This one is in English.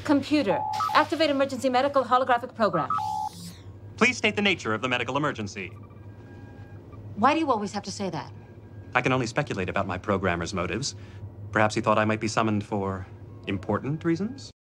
Computer, activate emergency medical holographic program. Please state the nature of the medical emergency. Why do you always have to say that? I can only speculate about my programmer's motives. Perhaps he thought I might be summoned for important reasons?